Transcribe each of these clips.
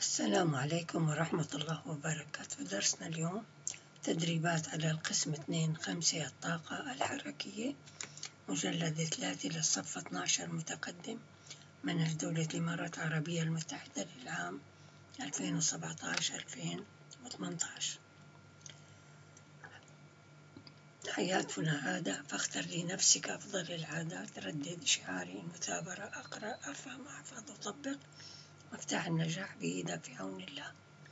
السلام عليكم ورحمة الله وبركاته. درسنا اليوم تدريبات على القسم 2-5 الطاقة الحركية، مجلد 3 للصف 12 متقدم، منهج دولة الإمارات العربية المتحدة للعام 2017-2018. حياتنا عادة، فاختر لنفسك أفضل العادات، ردد شعاري المثابرة، أقرأ أفهم أحفظ أطبق، مفتاح النجاح بإيدك في عون الله.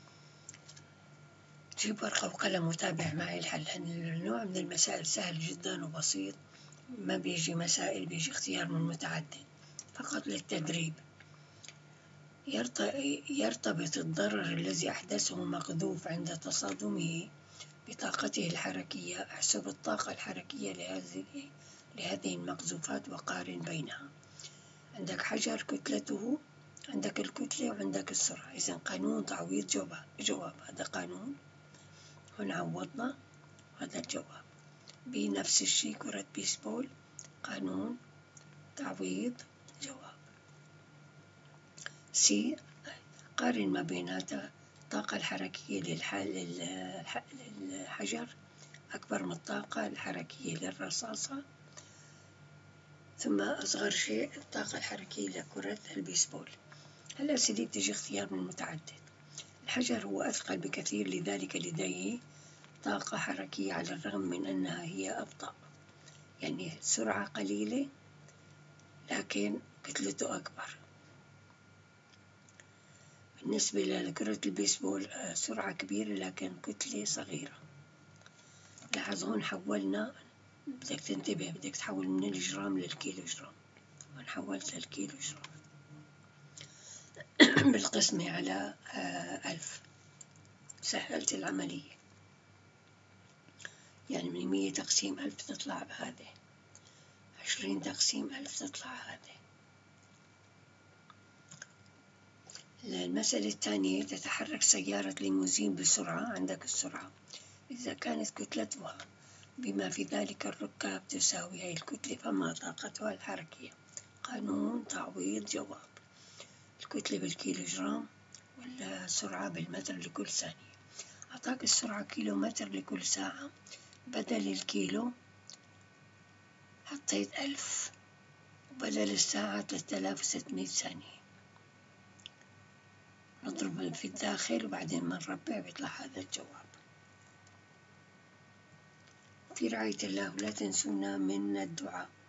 جيب ورقة وقلم وتابع معي الحل. النوع من المسائل سهل جدا وبسيط، ما بيجي مسائل، بيجي اختيار من متعدد فقط للتدريب. يرتبط الضرر الذي أحدثه مقذوف عند تصادمه بطاقته الحركية. احسب الطاقة الحركية لهذه المقذوفات وقارن بينها. عندك حجر كتلته، عندك الكتلة وعندك السرعة. إذن قانون تعويض جواب. هذا قانون، هنا عوضنا، هذا الجواب. بنفس الشيء كرة بيسبول، قانون تعويض جواب. سي، قارن ما بين الطاقة الحركية للحجر أكبر من الطاقة الحركية للرصاصة، ثم أصغر شيء الطاقة الحركية لكرة البيسبول. الأسئلة تجي اختيار من متعدد. الحجر هو أثقل بكثير، لذلك لديه طاقة حركية على الرغم من أنها هي أبطأ، يعني سرعة قليلة لكن كتلته أكبر. بالنسبة لكرة البيسبول سرعة كبيرة لكن كتلة صغيرة. لاحظ هون حولنا، بدك تنتبه، بدك تحول من الجرام للكيلو جرام، هون حولت للكيلو جرام بالقسمة على 1000. سهلت العملية، يعني من 100 تقسيم 1000 تطلع بهذه، 20 تقسيم 1000 تطلع هذه. المسألة الثانية، تتحرك سيارة ليموزين بسرعة. عندك السرعة، إذا كانت كتلتها بما في ذلك الركاب تساوي هي الكتلة فما طاقتها الحركية. قانون تعويض جواب. الكتلة بالكيلو جرام والسرعة بالمتر لكل ثانية. أعطاك السرعة كيلو متر لكل ساعة، بدل الكيلو حطيت 1000 وبدل الساعة 3600 ثانية. نضرب في الداخل وبعدين بنربع بيطلع هذا الجواب. في رعاية الله، ولا تنسونا من الدعاء.